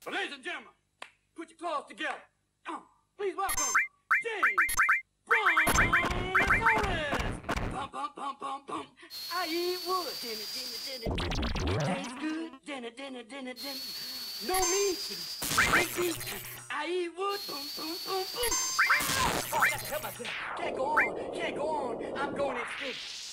So, ladies and gentlemen, put your claws together. Please welcome James Brontosaurus. Bum, bum, bum, bum, bum. I eat wood. Dinner, dinner, dinner, dinner. It tastes good. Dinner, dinner, dinner, dinner. No meat. Great meat. I eat wood. Boom, boom, boom, boom. Oh, I got to help myself. Can't go on. Can't go on. I'm going extinct.